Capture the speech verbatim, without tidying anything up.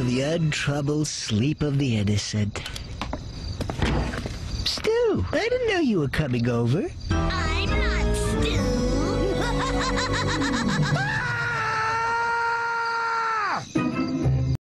for the untroubled sleep of the innocent. Stu, I didn't know you were coming over. I'm not Stu.